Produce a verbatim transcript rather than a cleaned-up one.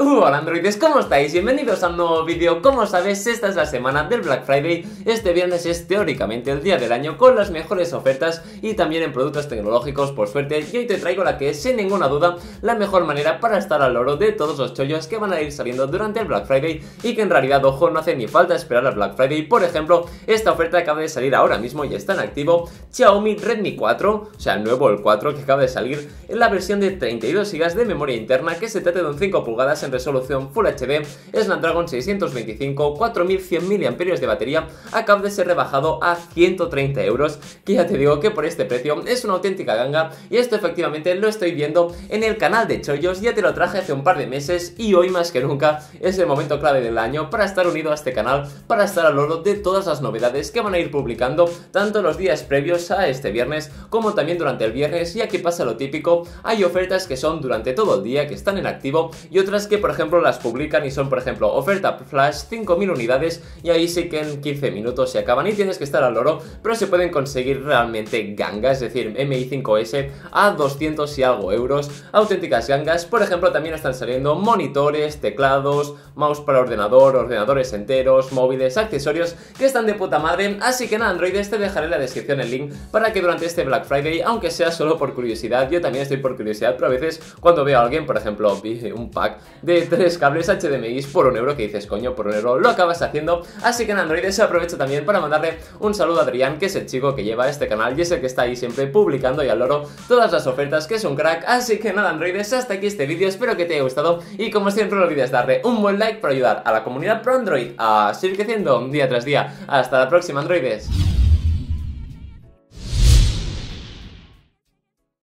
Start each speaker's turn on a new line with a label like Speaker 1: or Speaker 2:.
Speaker 1: Hola androides, ¿cómo estáis? Bienvenidos a un nuevo vídeo. Como sabes, esta es la semana del Black Friday. Este viernes es teóricamente el día del año con las mejores ofertas y también en productos tecnológicos, por suerte. Y hoy te traigo la que es, sin ninguna duda, la mejor manera para estar al loro de todos los chollos que van a ir saliendo durante el Black Friday y que en realidad, ojo, no hace ni falta esperar al Black Friday. Por ejemplo, esta oferta acaba de salir ahora mismo y está en activo. Xiaomi Redmi cuatro, o sea, el nuevo, el cuatro, que acaba de salir en la versión de treinta y dos gigas de memoria interna, que se trata de un cinco pulgadas en resolución Full H D, Snapdragon seiscientos veinticinco, cuatro mil cien miliamperios de batería, acaba de ser rebajado a ciento treinta euros, que ya te digo que por este precio es una auténtica ganga, y esto efectivamente lo estoy viendo en el canal de Chollos. Ya te lo traje hace un par de meses y hoy más que nunca es el momento clave del año para estar unido a este canal, para estar al loro de todas las novedades que van a ir publicando tanto los días previos a este viernes como también durante el viernes. Y aquí pasa lo típico, hay ofertas que son durante todo el día, que están en activo, y otras que por ejemplo las publican y son, por ejemplo, oferta flash cinco mil unidades, y ahí sí que en quince minutos se acaban y tienes que estar al loro, pero se pueden conseguir realmente gangas, es decir, M I cinco S a doscientos y algo euros, auténticas gangas. Por ejemplo, también están saliendo monitores, teclados, mouse para ordenador, ordenadores enteros, móviles, accesorios que están de puta madre. Así que nada, androides, te dejaré en la descripción el link para que durante este Black Friday, aunque sea solo por curiosidad, yo también estoy por curiosidad, pero a veces cuando veo a alguien, por ejemplo, un pack de tres cables H D M I por un euro, que dices, coño, por un euro lo acabas haciendo. Así que en androides aprovecho también para mandarle un saludo a Adrián, que es el chico que lleva este canal y es el que está ahí siempre publicando y al loro todas las ofertas, que es un crack. Así que nada, androides, hasta aquí este vídeo, espero que te haya gustado y como siempre no olvides darle un buen like para ayudar a la comunidad pro Android a seguir creciendo día tras día. Hasta la próxima, androides.